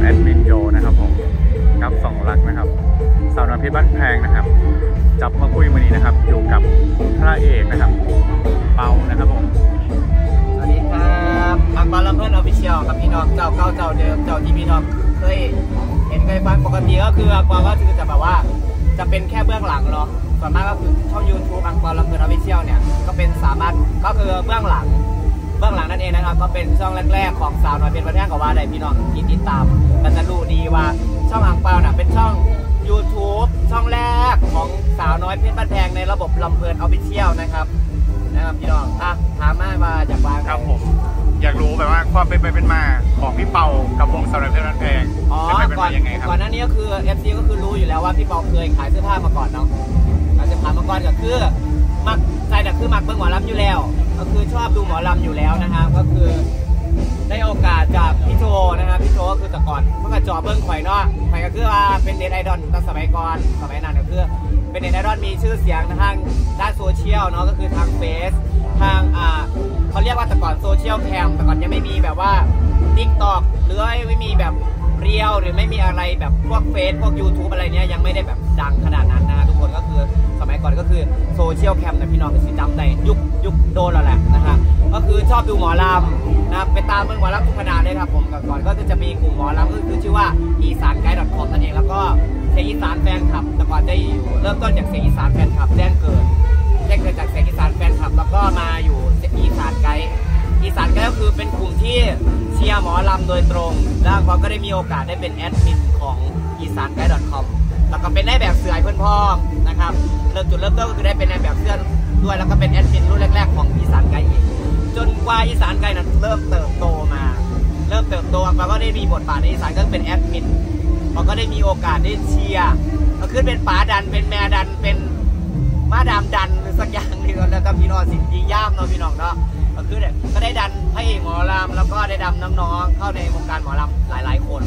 แอดมินโยนะครับผมกับสองลักนะครับสาวน้อยเพชรบ้านแพงนะครับจับมาคุยวันนี้นะครับอยู่กับพระเอกนะครับเปานะครับผมสวัสดีครับทางบาร์ลำเพิ่นออฟฟิเชียลครับพี่น้องเจ้าเก่าเจ้าเดิมเจ้าที่พี่น้องเคยเห็นเคยฟังปกติก็คืออังกอร์ก็คือจะแบบว่าจะเป็นแค่เบื้องหลังเนาะส่วนมากก็คือช่อง YouTube อังกอร์ลำเพิ่นออฟฟิเชียลเนี่ยก็เป็นสามารถก็คือเบื้องหลังนั่นเองนะครับก็เป็นช่องแรกๆของสาวน้อยเพชรบ้านแพงกับว่าได้พี่น้องที่ติดตามก็จะรู้ดีว่าช่องอังเปาน่ะเป็นช่อง YouTube ช่องแรกของสาวน้อยเพชรบ้านแพงในระบบลำเพลินออฟฟิเชียลนะครับพี่น้องถามมาจากบ้านครับผมอยากรู้แบบว่าความเป็นมาของพี่เปากับวงสาวน้อยเพชรบ้านแพงเป็นมายังไงครับก่อนหน้านี้ก็คือ FC ก็คือรู้อยู่แล้วว่าพี่เปาเคยขายเสื้อผ้ามาก่อนเนาะขายเสื้อผ้ามาก่อนก็คือมักใจแต่คือมักเบิ่งหมอลำอยู่แล้วก็คือชอบดูหมอลำอยู่แล้วนะครับก็คือได้โอกาสจากพี่โจนะครับพี่โจก็คือแต่ก่อนเมื่อก่อนจอเบิ้งข่อยเนาะข่อยก็คือว่าเป็นเน็ตไอดอลตั้งสมัยก่อนสมัยนั้นก็คือเป็นเน็ตไอดอลมีชื่อเสียงทางด้านโซเชียลเนาะก็คือทางเฟซทางเขาเรียกว่าแต่ก่อนโซเชียลแคมแต่ก่อนยังไม่มีแบบว่า TikTok หรือไม่มีแบบเรียวหรือไม่มีอะไรแบบพวกเฟซพวก YouTube อะไรเนี้ยยังไม่ได้แบบดังขนาดนั้นนะทุกคนก็คือสมัยก่อนก็คือโซเชียลแคมนะพี่น้องคือจำได้ยุคโดนแล้วแหละนะฮะก็คือชอบดูหมอลำนะไปตามเมืองหมอลำทุกขนาดเลยครับผมก่อนก็จะมีกลุ่มหมอลำก็คือชื่อว่าอีสานไกด์.com นั่นเองแล้วก็เสียงอีสานแฟนคลับแต่ก่อนได้เริ่มต้นจากเสียงอีสานแฟนคลับแจ้งเกิดจากเสียงอีสานแฟนคลับแล้วก็มาอยู่อีสานไกด์ก็คือเป็นกลุ่มที่เชียร์หมอลำโดยตรงแล้วก็ได้มีโอกาสได้เป็นแอดมินของอีสานไกด์ .com แล้วก็เป็นได้แบบเสือเพื่อนพ้องนะครับจุดเริ่มต้นก็คือได้เป็นในแบบเสื้อด้วยแล้วก็เป็นแอดมินรุ่นแรกๆของอีสานไกด์จนกว่าอีสานไกด์นั้นเริ่มเติบโตเราก็ได้มีบทบาทในอีสานก็เป็นแอดมินเราก็ได้มีโอกาสได้เชียร์ก็ขึ้นเป็นป๋าดันเป็นแม่ดันเป็นม้าดามดันหรือสักอย่างนี่แล้วก็พี่น้องสิ่งที่ย่ามเนาะพี่น้องเนาะก็คือก็ได้ดันพระเอกหมอลำแล้วก็ได้ดันน้องๆเข้าในวงการหมอลำหลายคน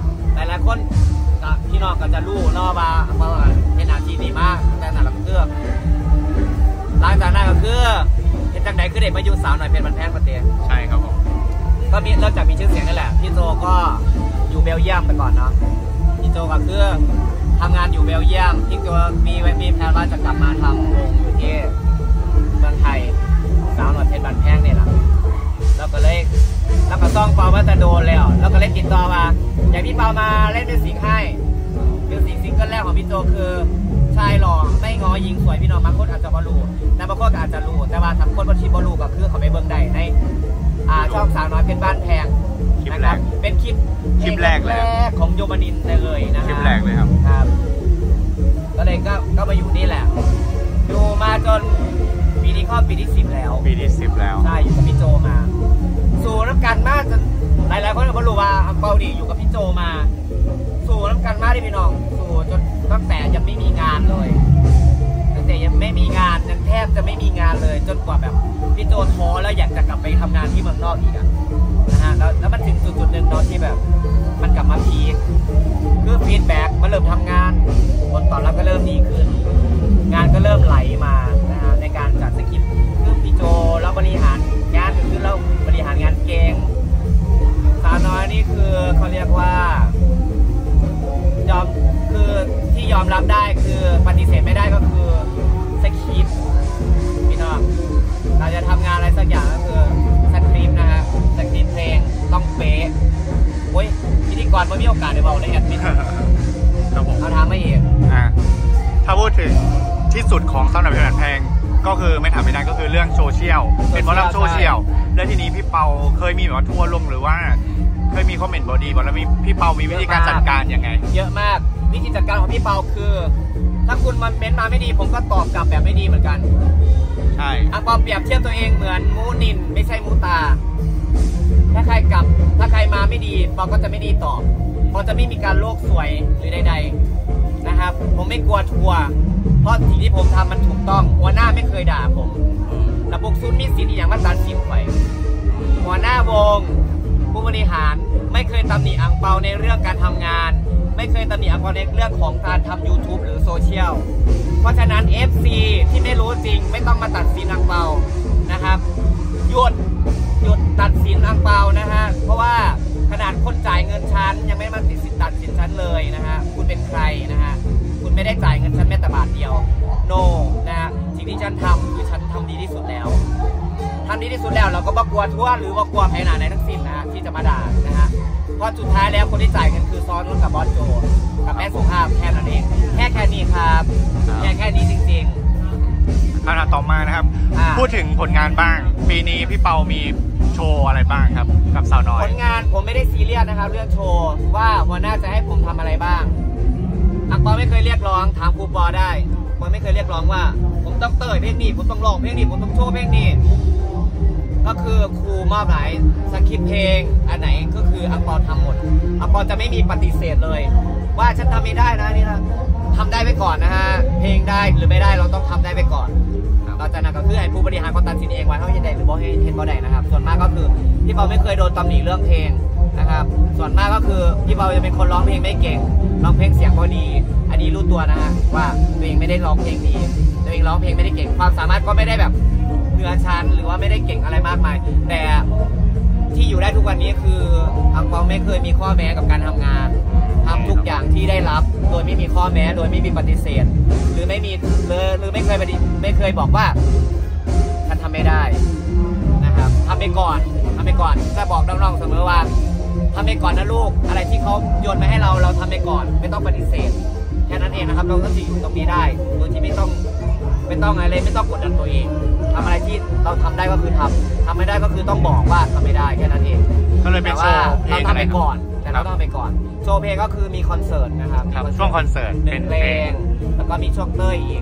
พี่น้องก็จะรู้เนาะว่าเป็นอาชีพดีมากแต่นั่นแหละก็คือหลังจากนั้นก็คือเห็นจากไหนคือเด็กมาอยู่สาวหน่อยเพชรบ้านแพงประเทศใช่ครับผมก็มีเริ่มจากมีชื่อเสียงนั่นแหละพี่โจก็อยู่เบลเยียมไปก่อนเนาะพี่โจก็คือทำงานอยู่เบลเยียมพี่ก็มีแผนว่าจะกลับมาทำวงอยู่ที่เมืองไทยสาวหน่อยเพชรบ้านแพงเนี่ยแหละแล้วก็ต้องเปาว่าจะโดนแล้วก็เล่นติดต่อมาอย่างพี่เปามาเล่นมิวสิกให้มิวสิกซิงเกิลแรกของพี่โจคือชายหล่อไม่ง้อยิงสวยพี่น้องบางคนอาจจะบอลูแต่บางคนอาจจะรู้แต่ว่าทำคนบนชีบอลูก็คือเขาไปเบิ้งได้ในช่องสาวน้อยเพชรบ้านแพงนะครับเป็นคลิปแรกของโยมนินเลยนะคลิปแรกเลยครับก็เลยก็มาอยู่นี่แหละอยู่มาจนปีนี้เข้าปีที่10แล้วใช่อยู่กับพี่โจมาสู่น้ำกันมากจนหลายคนก็รู้ว่าเกาหลีอยู่กับพี่โจมาสู่น้ำกันมากที่พี่น้องสู่จนตั้งแต่ยังไม่มีงานเลยตั้งแต่ยังไม่มีงานยังแทบจะไม่มีงานเลยจนกว่าแบบพี่โจท้อแล้วอยากจะกลับไปทำงานที่เมืองนอกอีกนะฮะแล้วมันถึงจุดหนึ่งเนาะที่แบบมันกลับมาพีคคือฟีดแบ็กมาเริ่มทำงานผลตอบรับก็เริ่มดีขึ้นงานก็เริ่มไหลมานะฮะในการจัดสคริปต์คือพี่โจแล้วบริหารงานคือเราบริหารงานเก่งสาวน้อยนี่คือเขาเรียกว่ายอมรับได้คือปฏิเสธไม่ได้ก็คือสคริปต์พี่น้องเราจะทำงานอะไรสักอย่างก็คือสคริปต์นะฮะสคริปต์เพลงต้องเป๊ะโอ้ยพิธีกรไม่มีโอกาสได้บอกเลยแอดมินเอาทางไม่เองถ้าพูดถึงที่สุดของสาวน้อยเพชรบ้านแพงก็คือไม่ถามไม่ได้ก็คือเรื่องโซเชียลเป็นหมอลำโซเชียลแล้วทีนี้พี่เปาเคยมีแบบว่าทัวร์ลงหรือว่าเคยมีคอมเมนต์บอดีบอกแล้วพี่เปามีวิธีการจัดการยังไงเยอะมากวิธีจัดการของพี่เปาคือถ้าคุณมันเม้นมาไม่ดีผมก็ตอบกลับแบบไม่ดีเหมือนกันใช่อังเปาเปรียบเทียบตัวเองเหมือนมูนินไม่ใช่มูตาถ้าใครมาไม่ดีเปาก็จะไม่ดีตอบเปาจะไม่มีการโลกสวยหรือใดๆนะครับผมไม่กลัวทัวร์เพราะสิ่งที่ผมทำมันถูกต้องหัวหน้าไม่เคยด่าผมระบบซุนมีสิทธิ์อย่างมาตัดสินไปหัวหน้าวงผู้บริหารไม่เคยตำหนิอังเปาในเรื่องการทำงานไม่เคยตำหนิอังเปาในเรื่องของการทำ YouTube หรือโซเชียลเพราะฉะนั้น FC ที่ไม่รู้จริงไม่ต้องมาตัดสินอังเปานะครับหยุดตัดสินอังเปานะฮะเพราะว่าขนาดคนจ่ายเงินชั้นยังไม่มาลัวทั่วหรือว่ากลัวใครหนาไหนทั้งสิ้นนะที่จะมาด่านะฮะเพราะสุดท้ายแล้วคนที่จ่ายเงินคือซอนุ่นกับบอสโจกับแม่สุภาพแค่นั้นเองแค่นี้ครับแค่นี้จริงๆคำถามต่อมานะครับพูดถึงผลงานบ้างปีนี้พี่เปามีโชว์อะไรบ้างครับกับสาวน้อยผลงานผมไม่ได้ซีเรียสนะครับเรื่องโชว์ว่าหัวหน้าจะให้ผมทำอะไรบ้างอังปอไม่เคยเรียกร้องถามครูปอได้ผมไม่เคยเรียกร้องว่าผมต้องเตยเพลงนี้ผมต้องร้องเพลงนี้ผมต้องโชว์เพลงนี้ก็คือครูมอบหมายสคริปต์เพลงอันไหนก็คืออังปอทำหมดอังปอจะไม่มีปฏิเสธเลยว่าฉันทำไม่ได้นะนี่นะทำได้ไปก่อนนะฮะเพลงได้หรือไม่ได้เราต้องทำได้ไปก่อนเราจะนั่นก็คือให้ผู้บริหารเขาตัดสินเองว่าเขาจะได้หรือบ่ให้เห็นบ่ได้นะครับส่วนมากก็คือพี่เปาไม่เคยโดนตำหนิเรื่องเพลงนะครับส่วนมากก็คือพี่เปาจะเป็นคนร้องเพลงไม่เก่งร้องเพลงเสียงก็ดีอันนี้รู้ตัวนะฮะว่าตัวเองไม่ได้ร้องเพลงดีตัวเองร้องเพลงไม่ได้เก่งความสามารถก็ไม่ได้แบบเหนือชั้นหรือว่าไม่ได้เก่งอะไรมากมายแต่ที่อยู่ได้ทุกวันนี้คืออังเปาไม่เคยมีข้อแม้กับการทำงานทำทุกอย่างที่ได้รับโดยไม่มีข้อแม้โดยไม่มีปฏิเสธหรือไม่มีหรือไม่เคยบอกว่าฉันทำไม่ได้นะครับทำไปก่อนจะบอกน้องๆเสมอว่าทำไปก่อนนะลูกอะไรที่เขาโยนมาให้เราทำไปก่อนไม่ต้องปฏิเสธแค่นั้นเองนะครับเราก็จะอยู่ตรงนี้ได้โดยที่ไม่ต้องอะไรไม่ต้องกดดันตัวเองทำอะไรที่เราทำได้ก็คือทำไม่ได้ก็คือต้องบอกว่าทำไม่ได้แค่นั้นเองก็เลยเป็นโชว์เพลงเราทำไปก่อนแต่เราต้องไปก่อนโชว์เพลงก็คือมีคอนเสิร์ตนะครับช่วงคอนเสิร์ตเป็นเพลงแล้วก็มีช่วงเต้ยอีก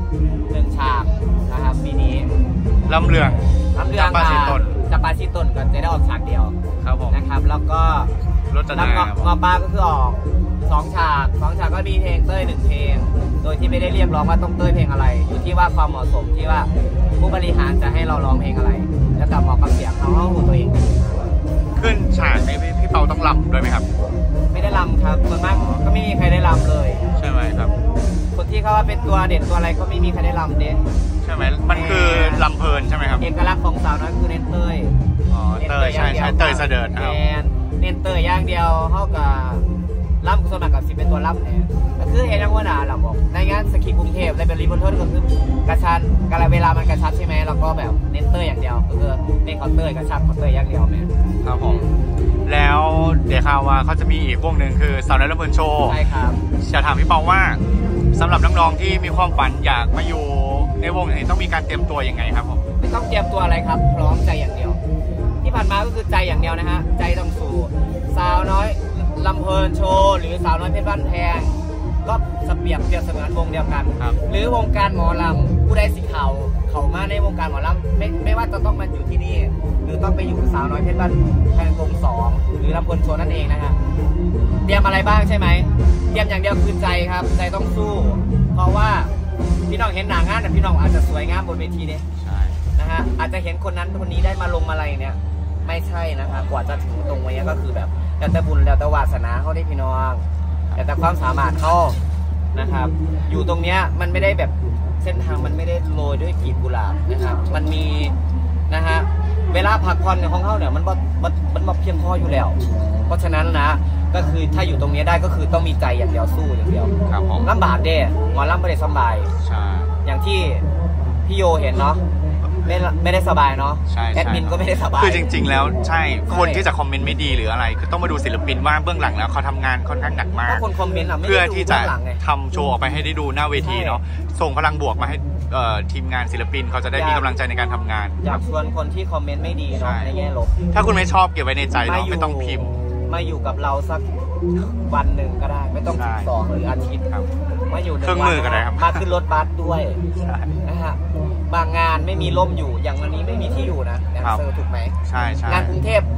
1 ฉากนะครับปีนี้ลำเรืองปาซีตนก็จะได้ออกฉากเดียวครับผมนะครับแล้วก็รถจะได้งอปลาก็คือออก2 ฉากก็มีเพลงเต้ย1 เพลงโดยที่ไม่ได้เรียกร้องว่าต้องเต้ยเพลงอะไรอยู่ที่ว่าความเหมาะสมที่ว่าผู้บริหารจะให้เราร้องเพลงอะไรแล้วแต่เหมาะกับเสียงเขาหูตัวเองขึ้นฉากนี้พี่เปาต้องรำด้วยไหมครับไม่ได้รำครับส่วนมากก็ไม่มีใครได้รำเลยใช่ไหมครับคนที่เขาว่าเป็นตัวเด่นตัวอะไรก็ไม่มีใครได้รำเด่นใช่ไหมมันคือลำเพลินใช่ไหมครับเอกลักษณ์ของสาวน้อยคือเน้นเต้ยเต้ยใช่เต้ยเสด็จครับเน้นเต้ยอย่างเดียวเขากับล่ำส่วนมากกับสิเป็นตัวล่ำเนี่ยก็คือเห็นยังว่าหนาเราบอกในงานสกีกรุงเทพเลยเป็นรีบอนเทิร์นก็คือกระชันการเวลามันกระชับใช่ไหมเราก็แบบเน้นเต้ยอย่างเดียวก็คือเน้นคอนเต้ยกระชับคอนเต้ยอย่างเดียวแม่ครับผมแล้วเดี๋ยวข่าวว่าเขาจะมีอีกวงหนึ่งคือสาวน้อยลำเพลินโชว์ใช่ครับจะถามพี่เปาว่าสำหรับน้องๆที่มีความฝันอยากมาอยู่ในวงนี้ต้องมีการเตรียมตัวยังไงครับผมไม่ต้องเตรียมตัวอะไรครับพร้อมใจอย่างเดียวที่ผ่านมาก็คือใจอย่างเดียวนะฮะใจต้องสู้สาวน้อยลำเพลินโชว์หรือสาวน้อยเพชรบ้านแพงก็เปรียบเสมือนวงเดียวกันหรือวงการหมอลำผู้ใดสิเขามาในวงการหมอลำไม่ว่าจะต้องมาอยู่ที่นี่หรือต้องไปอยู่สาวน้อยเพชรบ้านแพงวง2หรือลำเพลินโชว์นั่นเองนะฮะเตรียมอะไรบ้างใช่ไหมเตรียมอย่างเดียวคือใจครับใจต้องสู้เพราะว่าพี่น้องเห็นหนังงานแต่พี่น้องอาจจะสวยงามบนเวทีเนี่ยนะฮะอาจจะเห็นคนนั้นคนนี้ได้มาลงมาอะไรเนี่ยไม่ใช่นะครับกว่าจะถึงตรงนี้ก็คือแบบแล้วแต่บุญแล้วแต่วาสนาเขาได้พี่น้องแต่ความสามารถเขานะครับอยู่ตรงเนี้ยมันไม่ได้แบบเส้นทางมันไม่ได้โรยด้วยกลีบกุหลาบนะครับมันมีนะฮะเวลาพักผ่อนของเขาเนี่ยมันเพียงพออยู่แล้วเพราะฉะนั้นนะก็คือถ้าอยู่ตรงนี้ได้ก็คือต้องมีใจอย่างเดียวสู้อย่างเดียวลำบากเด้หมอลำไม่ได้สบายอย่างที่พี่โยเห็นเนาะไม่ได้สบายเนาะแอดมินก็ไม่ได้สบายคือจริงๆแล้วใช่คนที่จะคอมเมนต์ไม่ดีหรืออะไรคือต้องมาดูศิลปินว่าเบื้องหลังแล้วเขาทำงานค่อนข้างหนักมากคนคอมเมนต์เพื่อที่จะทำโชว์ออกไปให้ได้ดูหน้าเวทีเนาะส่งพลังบวกมาให้ทีมงานศิลปินเขาจะได้มีกำลังใจในการทำงานอยากชวนคนที่คอมเมนต์ไม่ดีเนาะในแง่ลบถ้าคุณไม่ชอบเก็บไว้ในใจเนาะไม่ต้องพิมพ์มาอยู่กับเราสักวันหนึ่งก็ได้ไม่ต้อง12หรืออาทิตย์มาอยู่ 1 วันก็ได้ครับมาขึ้นรถบัสด้วยนะฮะบางงานไม่มีร่มอยู่อย่างวันนี้ไม่มีที่อยู่นะแดนเซอร์ถูกไหมใช่งานกรุงเทพ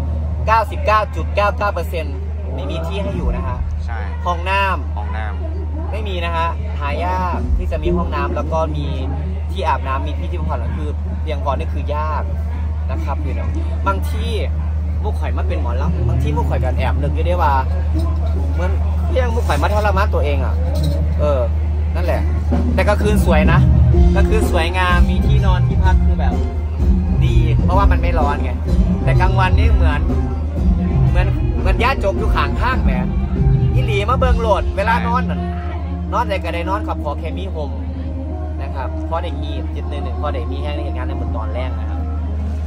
99.99% ไม่มีที่ให้อยู่นะฮะใช่ห้องน้ำไม่มีนะฮะหายากที่จะมีห้องน้ำแล้วก็มีที่อาบน้ำมีที่พักผ่อนคือเพียงพอนี่คือยากนะครับพี่น้องบางที่มุกข่อยมาเป็นหมอลำบางที่มุกข่อยกันแอบนึกอยู่ได้ว่าเหมือนเรื่องมุกข่อยมาทรมานตัวเองอ่ะนั่นแหละแต่ก็คือสวยนะก็คือสวยงามมีที่นอนที่พักคือแบบดีเพราะว่ามันไม่ร้อนไงแต่กลางวันนี่เหมือนย่าจกอยู่ข้างข้างแหมอีหลีมาเบิงโหลดเวลานอนอะไรก็ได้นอนกับพอแค่มีห่มนะครับพอได้งีบจิตหนึ่งพอได้มีแห้งในเหตุการณ์ในบนตอนแรกนะครับ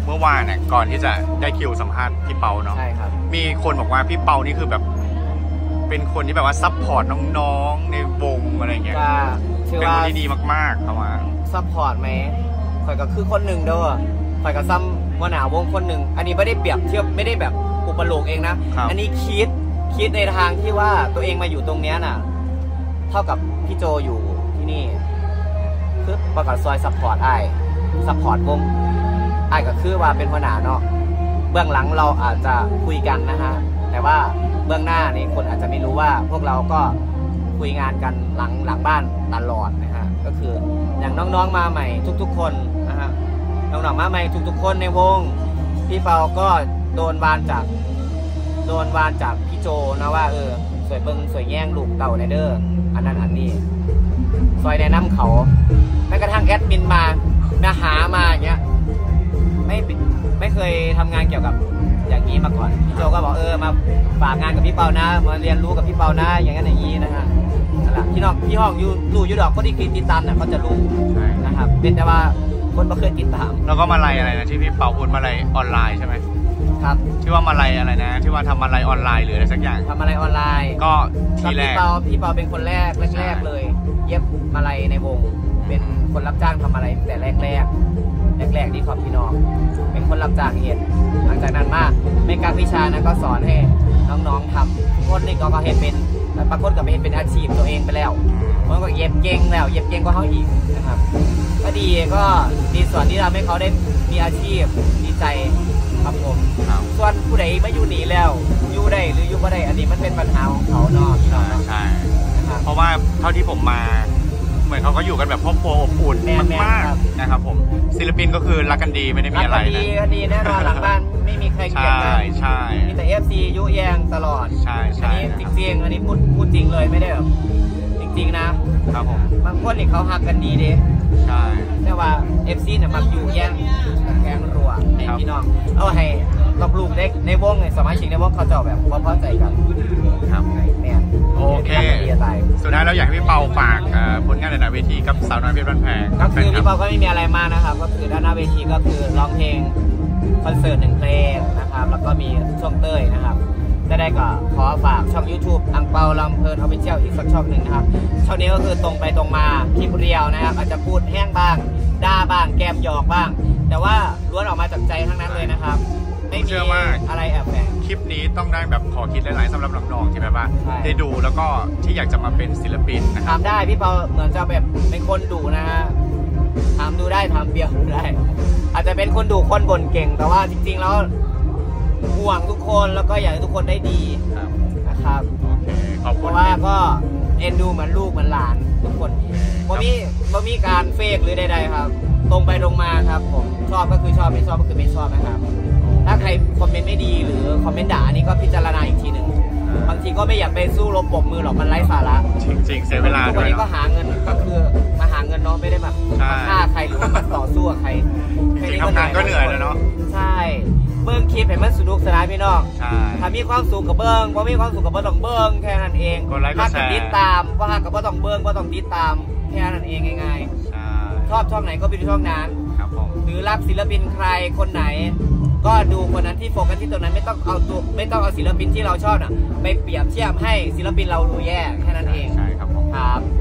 เมื่อวานเนี่ยก่อนที่จะได้คิวสัมภาษณ์พี่เปาเนาะใช่ครับมีคนบอกว่าพี่เปานี่คือแบบเป็นคนที่แบบว่าซัพพอร์ตน้องๆในวงอะไรเงี้ยก็ถือเป็นว่าคนที่ดีมากๆเขาว่าซัพพอร์ตไหมข่อยก็คือคนหนึ่งเด้อข่อยก็ซ้ำหัวหน้าวงคนหนึ่งอันนี้ไม่ได้เปรียบเทียบไม่ได้แบบอุปโลกเองนะอันนี้คิดในทางที่ว่าตัวเองมาอยู่ตรงเนี้ยน่ะเท่ากับพี่โจอยู่ที่นี่คือประกาศซอยซัพพอร์ตซัพพอร์ตวงก็คือว่าเป็นหัวหน้าเนาะเบื้องหลังเราอาจจะคุยกันนะฮะแต่ว่าเบื้องหน้านี่คนอาจจะไม่รู้ว่าพวกเราก็คุยงานกันหลังบ้านตลอดนะฮะก็คืออย่างน้องๆมาใหม่ทุกๆคนนะฮะน้องๆมาใหม่ทุกๆคนในวงพี่เปาก็โดนวานจากพี่โจนะว่าสวยเบิ้งสวยแย่งลูกเต่าในเด้ออันนั้นอันนี้ซอยแนะนำเขาแม้กระทั่งแอดมินมาหามาอย่างเงี้ยไม่เคยทำงานเกี่ยวกับอย่างนี้มาก่อนพี่โจก็บอกมาฝากงานกับพี่เปานะมาเรียนรู้กับพี่เปานะอย่างนั้นอย่างนี้นะฮะนั่นแหละพี่ห้องรู้ยูดอกก็ที่ติดตามเนี่ยเขาจะรู้นะครับเป็นแต่ว่าคนไม่เคยติดตามแล้วก็มาลัยอะไรนะที่พี่เปาพูดมาลัยออนไลน์ใช่ไหมครับที่ว่ามาลัยอะไรนะที่ว่าทำมาลัยออนไลน์หรืออะไรสักอย่างทำมาลัยออนไลน์ก็ทีแรกพี่เปาเป็นคนแรกเลยเย็บมาลัยในวงเป็นคนรับจ้างทำมาลัยแต่แรกที่ขอบพี่น้องเป็นคนรับจ้างเห็นหลังจากนั้นมาไม่การวิชานะก็สอนให้น้องๆทำคนนี้ก็เห็นเป็นบางคนก็เห็นเป็นอาชีพตัวเองไปแล้วมันก็เย็บเก่งแล้วเย็บเก่งก็เขาอีกนะครับก็ดีส่วนที่ทำให้เขาได้มีอาชีพดีใจครับผมส่วนผู้ใดไม่อยู่หนีแล้วอยู่ได้หรืออยู่ไม่ได้อันนี้มันเป็นปัญหาของเขาเนาะใช่เพราะว่าเท่าที่ผมมาเหมือนเขาก็อยู่กันแบบครอบครัวอบอุ่นมากๆนะครับผมศิลปินก็คือรักกันดีไม่ได้มีอะไรนะดีแน่นอนหลังบ้านไม่มีใครเกลียดกันใช่มีแต่ FC ยุแยงตลอดใช่อันนี้จริงๆอันนี้พูดจริงเลยไม่ได้แบบจริงๆนะครับผมบางคนนี่เขาหักกันดีดิใช่แต่ว่า FC เนี่ยมักอยู่แย่งแกงรัวให้พี่น้องเอาให้ลูกเด็กในวงสมาชิกในวงเขาจะแบบพอใจกันครับเนี่ยโอเคสุดท้ายเราอยากให้พี่เปาฝากผลงานในเวทีกับสาวน้อยเพชรบ้านแพงก็คือพี่เปาก็ไม่มีอะไรมากนะครับก็คือด้านหน้าเวทีก็คือร้องเพลงคอนเสิร์ต1 เพลงนะครับแล้วก็มีช่วงเต้ยนะครับได้ก็ขอฝากช่อง YouTube อังเปาลำเพลินออฟฟิเชียลอีกสักช่องหนึ่งนะครับช่องนี้ก็คือตรงไปตรงมาคลิปเรียวนะครับอาจจะพูดแห้งบ้างด่าบ้างแกมหยอกบ้างแต่ว่าล้วนออกมาจากใจทั้งนั้นเลยนะครับไม่มีอะไรแอบแฝงคลิปนี้ต้องได้แบบขอคิดหลายๆสำหรับน้องๆที่แบบว่าได้ดูแล้วก็ที่อยากจะมาเป็นศิลปินนะครับทำได้พี่เปาเหมือนจะแบบเป็นคนดุนะฮะทำดูได้ทำเบี้ยวดูได้อาจจะเป็นคนดุคนบ่นเก่งแต่ว่าจริงๆแล้วห่วงทุกคนแล้วก็อยากให้ทุกคนได้ดีนะครับเพราะว่าก็เอ็นดูเหมือนลูกเหมือนหลานทุกคนบ่มีการเฟกหรือใดๆครับตรงไปตรงมาครับผมชอบก็คือชอบไม่ชอบก็คือไม่ชอบนะครับถ้าใครคอมเมนต์ไม่ดีหรือคอมเมนต์ด่านี่ก็พิจารณาอีกทีหนึ่งบางทีก็ไม่อยากไปสู้รบปรบมือหรอกมันไร้สาระจริงๆเสียเวลาด้วยวันนี้ก็หาเงินก็คือมาหาเงินเนาะไม่ได้แบบฆ่าใครหรือว่ามาต่อสู้กับใครทำงานก็เหนื่อยแล้วเนาะใช่เบิ้งคลิปเห็นมันสนุกสนานพี่น้องถ้ามีความสุขกับเบิ้งพอมีความสุขกับเบิ้งต้องเบิ้งแค่นั้นเองถ้าติดตามว่ากับว่าต้องเบิ้งว่าต้องติดตามแค่นั้นเองง่ายๆชอบช่องไหนก็ไปดูช่องนั้นหรือรักศิลปินใครคนไหนก็ดูคนนั้นที่โฟกัสที่ตรงนั้นไม่ต้องเอาศิลปินที่เราชอบไปเปรียบเทียบให้ศิลปินเราดูแย่แค่นั้นเองใช่ครับผมครับ